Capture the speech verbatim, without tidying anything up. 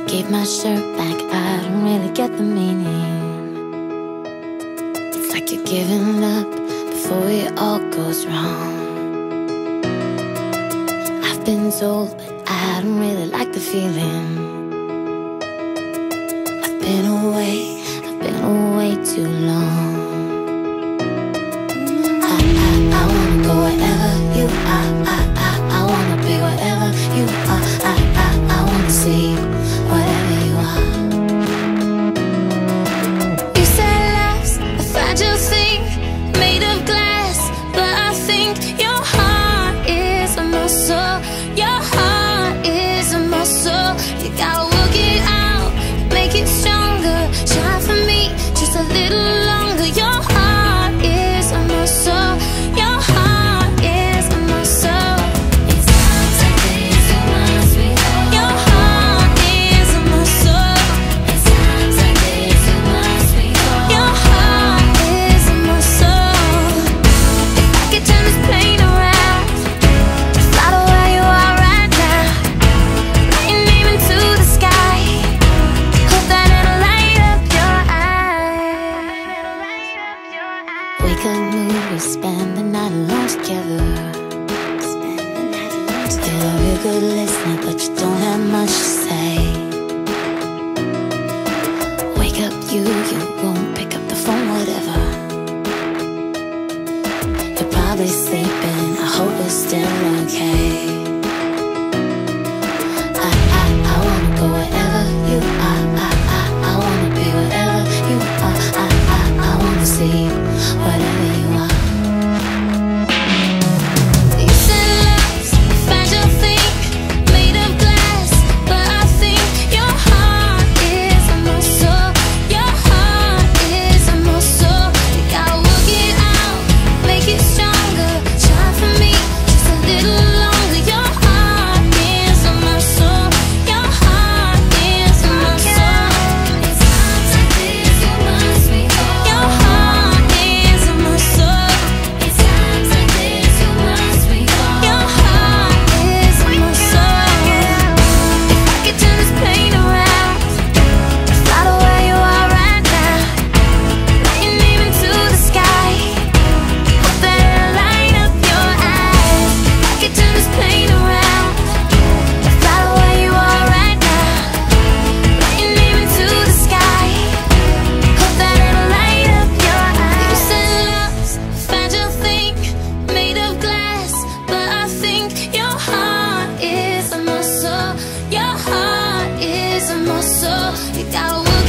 gave my shirt back, I don't really get the meaning. It's like you're giving up before it all goes wrong. I've been told, but I don't really like the feeling. I've been away, I've been away too long. I, I, I wanna go wherever you are. I, I, I wanna be wherever you are. I, I, I wanna see whatever you are. You said love's a fragile thing made of glass, but I think your heart is a muscle. Your heart is a muscle. You gotta work it out, make it stronger. Shine for me just a little longer. Your heart is a muscle. Your heart is a muscle. It's times like this you must be whole. Your heart is a muscle. It's times like this you must be whole. Your heart is a muscle. If I could turn this plane around, fly to where you are right now, write your name into the sky, hope that it'll light up your eyes. We could move, we spend the night alone together. You're a good listener, but you don't have much to say. Wake up, you, you won't pick up the phone, whatever. You're probably sleeping, I hope it's still okay. I, I, I wanna go wherever you are. I, I, I wanna be wherever you are. I, I, I wanna see whatever you are. You said love's a fragile thing made of glass, but I think your heart is a muscle. Your heart is a muscle. You gotta work it out, make it stronger. Shine for me just a little longer. Your heart is a muscle. Your heart is a muscle. It's times like this you must be whole. Your heart is a muscle. It's times like this you must be whole. Your heart is a muscle. If I could turn this plane around, fly to where you are right now, write your name into the sky, hope that it'll light up your eyes. If I could turn this plane around, fly to where you are right now, write your name into the sky, hope that it'll light up your eyes. You said love's a fragile thing made of glass, but I think your heart is a muscle. Your heart is a muscle. You gotta work